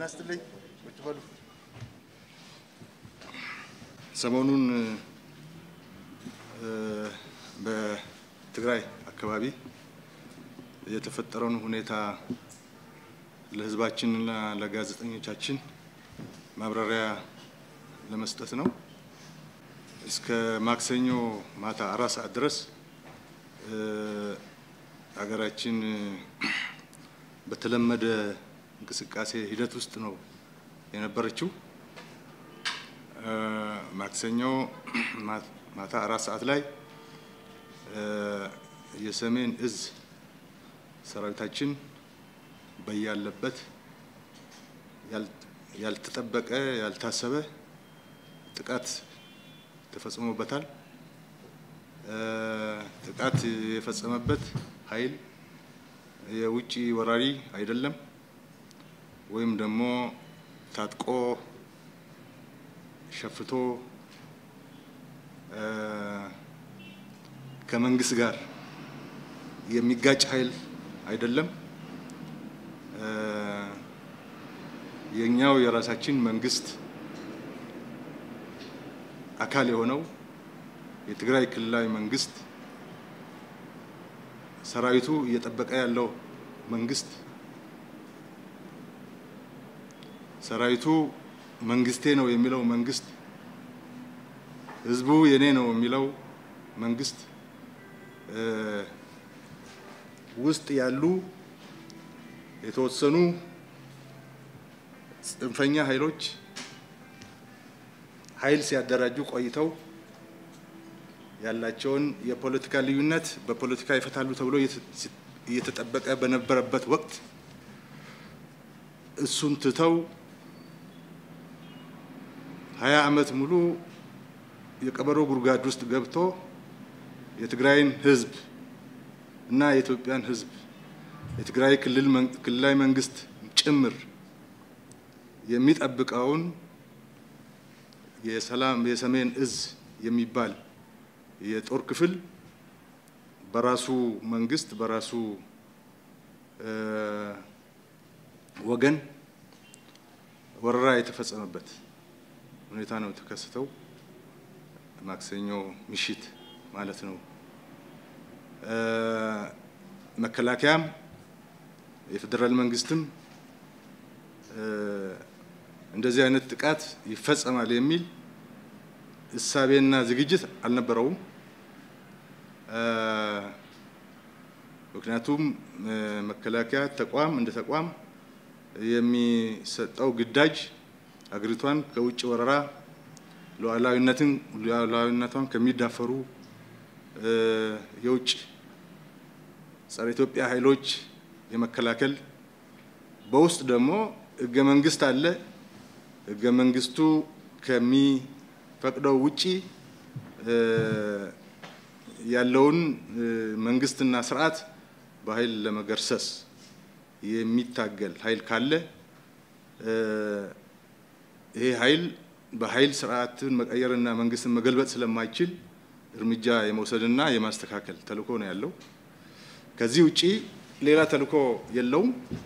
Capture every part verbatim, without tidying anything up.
ተናስተልኝ ቁጭ በሉ ሰሞኑን በትግራይ አካባቢ የተፈጠረውን ሁኔታ ለህዝባችንና ለጋዜጠኞቻችን ማብራሪያ ለመስጠት ነው። እስከ ማክሰኞ ማታ አራት ሰዓት ድረስ አገራችን በተለመደ እንቅስቃሴ ሂደት ውስጥ ነው የነበረችው። ማክሰኞ ማታ አራት ሰዓት ላይ የሰሜን እዝ ሰራዊታችን በያለበት ያልተጠበቀ ያልታሰበ ጥቃት ተፈጽሞበታል። ጥቃት የፈጸመበት ኃይል የውጪ ወራሪ አይደለም ወይም ደግሞ ታጥቆ ሸፍቶ ከመንግስት ጋር የሚጋጭ ኃይል አይደለም። የኛው የራሳችን መንግስት አካል የሆነው የትግራይ ክልላዊ መንግስት ሰራዊቱ እየተጠበቀ ያለው መንግስት ሰራዊቱ መንግስቴ ነው የሚለው መንግስት ህዝቡ የኔ ነው የሚለው መንግስት ውስጥ ያሉ የተወሰኑ ጽንፈኛ ኃይሎች ኃይል ሲያደራጁ ቆይተው ያላቸውን የፖለቲካ ልዩነት በፖለቲካ ይፈታሉ ተብሎ እየተጠበቀ በነበረበት ወቅት እሱን ትተው ሀያ አመት ሙሉ የቀበሮ ጉርጓድ ውስጥ ገብቶ የትግራይን ህዝብ እና የኢትዮጵያን ህዝብ የትግራይ ክልል ክልላዊ መንግስት ጭምር የሚጠብቀውን የሰላም የሰሜን እዝ የሚባል የጦር ክፍል በራሱ መንግስት በራሱ ወገን ወረራ የተፈጸመበት ሁኔታ ነው ተከስተው ማክሰኞ ምሽት ማለት ነው። መከላከያም የፌደራል መንግስትም እንደዚህ አይነት ጥቃት ይፈጸማል የሚል እሳቤና ዝግጅት አልነበረውም። ምክንያቱም መከላከያ ተቋም እንደ ተቋም የሚሰጠው ግዳጅ አገሪቷን ከውጭ ወረራ ሉዓላዊነትን ሉዓላዊነቷን ከሚዳፈሩ የውጭ ጸረ ኢትዮጵያ ኃይሎች የመከላከል በውስጥ ደግሞ ህገ መንግስት አለ። ህገ መንግስቱ ከሚፈቅደው ውጪ ያለውን መንግስትና ስርዓት በኃይል ለመገርሰስ የሚታገል ኃይል ካለ ይሄ ኃይል በኃይል ስርዓትን መቀየርና መንግስትን መገልበጥ ስለማይችል እርምጃ የመውሰድና የማስተካከል ተልእኮ ነው ያለው። ከዚህ ውጪ ሌላ ተልእኮ የለውም።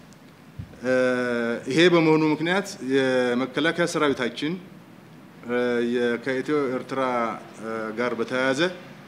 ይሄ በመሆኑ ምክንያት የመከላከያ ሰራዊታችን ከኢትዮ ኤርትራ ጋር በተያያዘ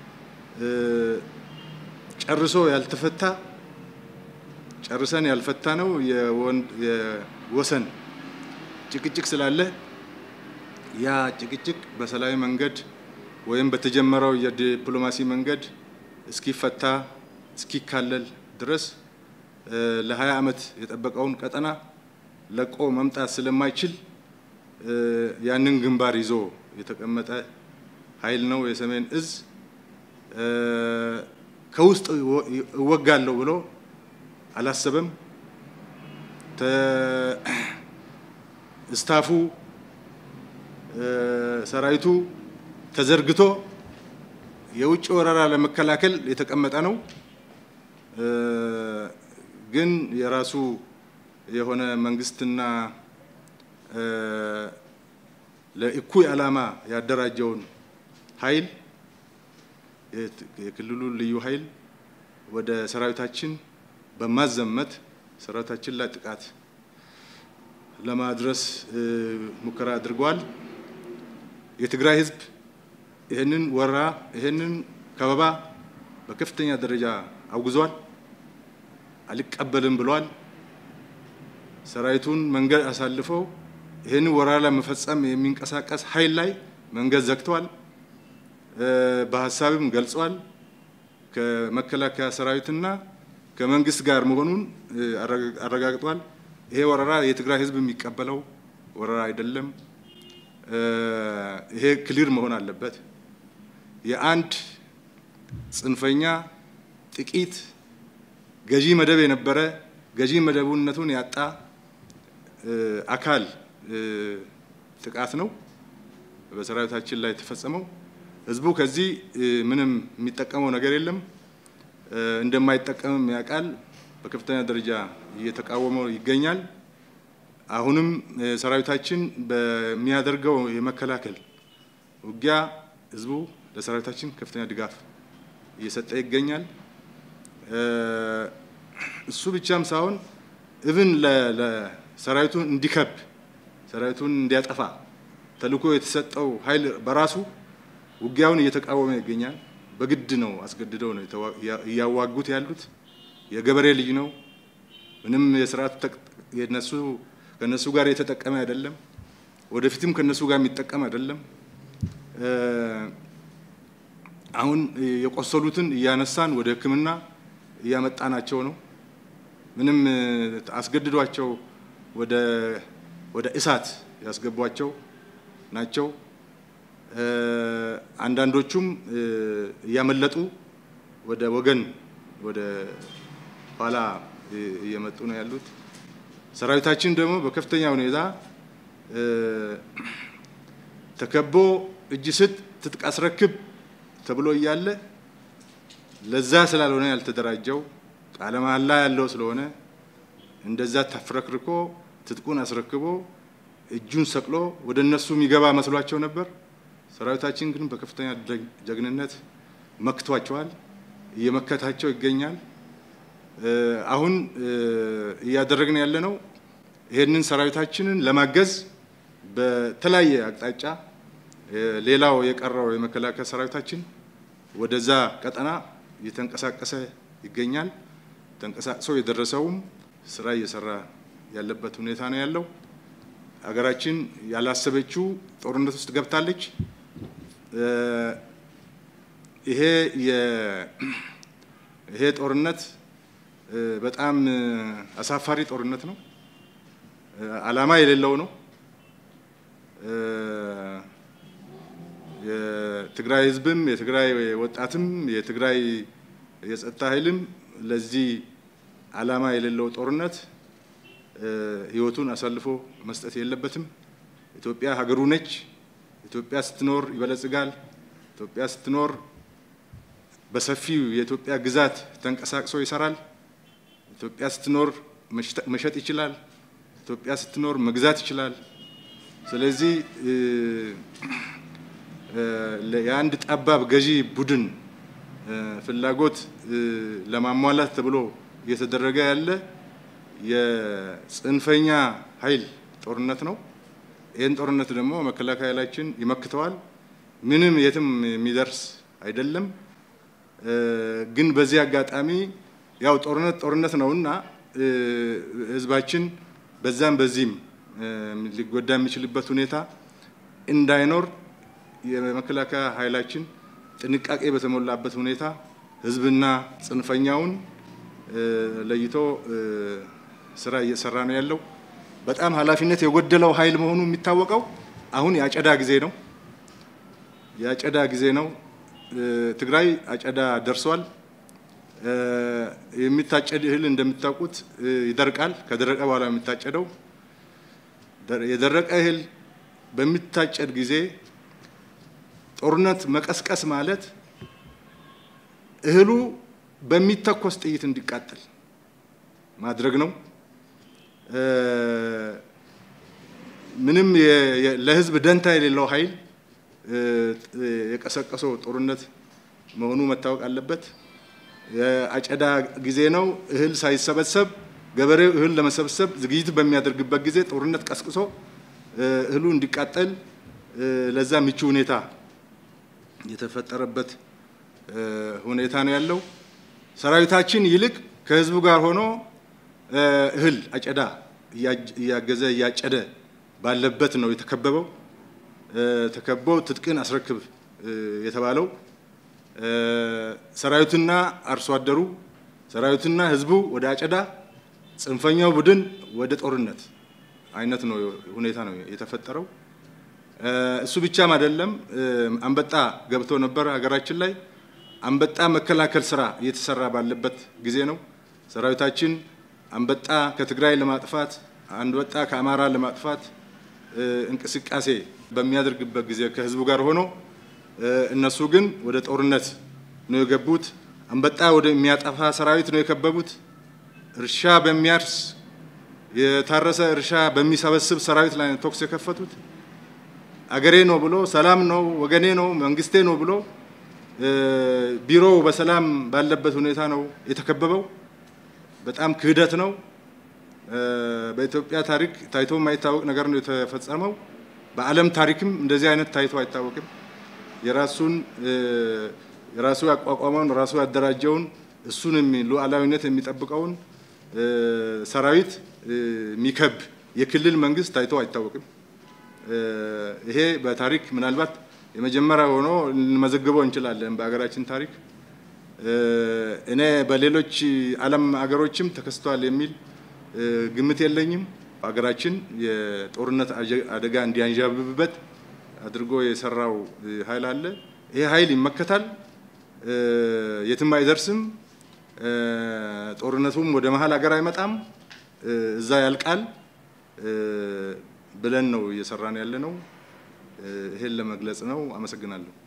ጨርሶ ያልተፈታ ጨርሰን ያልፈታ ነው የወሰን ጭቅጭቅ ስላለ ያ ጭቅጭቅ በሰላማዊ መንገድ ወይም በተጀመረው የዲፕሎማሲ መንገድ እስኪፈታ እስኪካለል ድረስ ለ20 አመት የጠበቀውን ቀጠና ለቆ መምጣት ስለማይችል ያንን ግንባር ይዞ የተቀመጠ ኃይል ነው የሰሜን እዝ። ከውስጥ እወጋለሁ ብሎ አላሰበም። ስታፉ ሰራዊቱ ተዘርግቶ የውጭ ወረራ ለመከላከል የተቀመጠ ነው። ግን የራሱ የሆነ መንግስትና ለእኩይ ዓላማ ያደራጀውን ኃይል የክልሉ ልዩ ኃይል ወደ ሰራዊታችን በማዘመት ሰራዊታችን ላይ ጥቃት ለማድረስ ሙከራ አድርጓል። የትግራይ ህዝብ ይሄንን ወራ ይሄንን ከበባ በከፍተኛ ደረጃ አውግዟል፣ አልቀበልም ብሏል። ሰራዊቱን መንገድ አሳልፈው ይሄንን ወራ ለመፈጸም የሚንቀሳቀስ ኃይል ላይ መንገድ ዘግቷል። በሐሳብም ገልጿል። ከመከላከያ ሰራዊትና ከመንግስት ጋር መሆኑን አረጋግጧል። ይሄ ወረራ የትግራይ ህዝብ የሚቀበለው ወረራ አይደለም። ይሄ ክሊር መሆን አለበት። የአንድ ጽንፈኛ ጥቂት ገዢ መደብ የነበረ ገዢ መደቡነቱን ያጣ አካል ጥቃት ነው በሰራዊታችን ላይ ተፈጸመው። ህዝቡ ከዚህ ምንም የሚጠቀመው ነገር የለም፣ እንደማይጠቀምም ያውቃል። በከፍተኛ ደረጃ እየተቃወመው ይገኛል። አሁንም ሰራዊታችን በሚያደርገው የመከላከል ውጊያ ህዝቡ ለሰራዊታችን ከፍተኛ ድጋፍ እየሰጠ ይገኛል። እሱ ብቻም ሳይሆን ኢቭን ለሰራዊቱን እንዲከብ ሰራዊቱን እንዲያጠፋ ተልኮ የተሰጠው ኃይል በራሱ ውጊያውን እየተቃወመ ይገኛል። በግድ ነው አስገድደው ነው ያዋጉት ያሉት። የገበሬ ልጅ ነው። ምንም የስርዓት የነሱ ከነሱ ጋር የተጠቀመ አይደለም፣ ወደፊትም ከነሱ ጋር የሚጠቀም አይደለም። አሁን የቆሰሉትን እያነሳን ወደ ሕክምና እያመጣናቸው ነው። ምንም አስገድዷቸው ወደ ወደ እሳት ያስገቧቸው ናቸው። አንዳንዶቹም እያመለጡ ወደ ወገን ወደ ኋላ እየመጡ ነው ያሉት። ሰራዊታችን ደግሞ በከፍተኛ ሁኔታ ተከቦ እጅ ስጥ ትጥቅ አስረክብ ተብሎ እያለ ለዛ ስላልሆነ ያልተደራጀው ቃለ መሃላ ያለው ስለሆነ እንደዛ ተፍረክርኮ ትጥቁን አስረክቦ እጁን ሰቅሎ ወደ እነሱ የሚገባ መስሏቸው ነበር። ሰራዊታችን ግን በከፍተኛ ጀግንነት መክቷቸዋል፣ እየመከታቸው ይገኛል። አሁን እያደረግን ያለነው ይሄንን ሰራዊታችንን ለማገዝ በተለያየ አቅጣጫ ሌላው የቀረው የመከላከያ ሰራዊታችን ወደዛ ቀጠና እየተንቀሳቀሰ ይገኛል። ተንቀሳቅሶ የደረሰውም ስራ እየሰራ ያለበት ሁኔታ ነው ያለው። ሀገራችን ያላሰበችው ጦርነት ውስጥ ገብታለች። ይሄ ይሄ ጦርነት በጣም አሳፋሪ ጦርነት ነው። ዓላማ የሌለው ነው። የትግራይ ህዝብም የትግራይ ወጣትም የትግራይ የጸጥታ ኃይልም ለዚህ ዓላማ የሌለው ጦርነት ህይወቱን አሳልፎ መስጠት የለበትም። ኢትዮጵያ ሀገሩ ነች። ኢትዮጵያ ስትኖር ይበለጽጋል። ኢትዮጵያ ስትኖር በሰፊው የኢትዮጵያ ግዛት ተንቀሳቅሶ ይሰራል። ኢትዮጵያ ስትኖር መሸጥ ይችላል። ኢትዮጵያ ስትኖር መግዛት ይችላል። ስለዚህ ለአንድ ጠባብ ገዢ ቡድን ፍላጎት ለማሟላት ተብሎ እየተደረገ ያለ የጽንፈኛ ኃይል ጦርነት ነው። ይሄን ጦርነት ደግሞ መከላከያ ኃይላችን ይመክተዋል። ምንም የትም የሚደርስ አይደለም። ግን በዚህ አጋጣሚ ያው ጦርነት ጦርነት ነውና ህዝባችን በዛም በዚህም ሊጎዳ የሚችልበት ሁኔታ እንዳይኖር የመከላከያ ኃይላችን ጥንቃቄ በተሞላበት ሁኔታ ህዝብና ጽንፈኛውን ለይቶ ስራ እየሰራ ነው ያለው። በጣም ኃላፊነት የጎደለው ኃይል መሆኑ የሚታወቀው አሁን ያጨዳ ጊዜ ነው። ያጨዳ ጊዜ ነው። ትግራይ አጨዳ ደርሷል። የሚታጨድ እህል እንደምታውቁት ይደርቃል። ከደረቀ በኋላ የሚታጨደው የደረቀ እህል በሚታጨድ ጊዜ ጦርነት መቀስቀስ ማለት እህሉ በሚተኮስ ጥይት እንዲቃጠል ማድረግ ነው። ምንም ለህዝብ ደንታ የሌለው ኃይል የቀሰቀሰው ጦርነት መሆኑ መታወቅ አለበት። የአጨዳ ጊዜ ነው። እህል ሳይሰበሰብ ገበሬው እህል ለመሰብሰብ ዝግጅት በሚያደርግበት ጊዜ ጦርነት ቀስቅሶ እህሉ እንዲቃጠል ለዛ ምቹ ሁኔታ የተፈጠረበት ሁኔታ ነው ያለው። ሰራዊታችን ይልቅ ከህዝቡ ጋር ሆኖ እህል አጨዳ ያገዘ ያጨደ ባለበት ነው የተከበበው። ተከቦ ትጥቅን አስረክብ የተባለው ሰራዊቱና አርሶ አደሩ ሰራዊቱና ህዝቡ ወደ አጨዳ ጽንፈኛው ቡድን ወደ ጦርነት አይነት ነው ሁኔታ ነው የተፈጠረው። እሱ ብቻም አይደለም አንበጣ ገብቶ ነበር ሀገራችን ላይ። አንበጣ መከላከል ስራ እየተሰራ ባለበት ጊዜ ነው ሰራዊታችን አንበጣ ከትግራይ ለማጥፋት አንበጣ ከአማራ ለማጥፋት እንቅስቃሴ በሚያደርግበት ጊዜ ከህዝቡ ጋር ሆኖ እነሱ ግን ወደ ጦርነት ነው የገቡት። አንበጣ ወደ የሚያጠፋ ሰራዊት ነው የከበቡት። እርሻ በሚያርስ የታረሰ እርሻ በሚሰበስብ ሰራዊት ላይ ተኩስ የከፈቱት። አገሬ ነው ብሎ ሰላም ነው ወገኔ ነው መንግስቴ ነው ብሎ ቢሮው በሰላም ባለበት ሁኔታ ነው የተከበበው። በጣም ክህደት ነው። በኢትዮጵያ ታሪክ ታይቶ የማይታወቅ ነገር ነው የተፈጸመው። በዓለም ታሪክም እንደዚህ አይነት ታይቶ አይታወቅም። የራሱን የራሱ ያቋቋመውን ራሱ ያደራጀውን እሱን ሉዓላዊነት የሚጠብቀውን ሰራዊት ሚከብ የክልል መንግስት ታይቶ አይታወቅም። ይሄ በታሪክ ምናልባት የመጀመሪያው ሆኖ እንመዘግበው እንችላለን በአገራችን ታሪክ። እኔ በሌሎች ዓለም አገሮችም ተከስቷል የሚል ግምት የለኝም። አገራችን የጦርነት አደጋ እንዲያንዣብብበት አድርጎ የሰራው ኃይል አለ። ይሄ ኃይል ይመከታል፣ የትም አይደርስም። ጦርነቱም ወደ መሃል አገር አይመጣም፣ እዛ ያልቃል ብለን ነው እየሰራን ያለ ነው። ይሄን ለመግለጽ ነው። አመሰግናለሁ።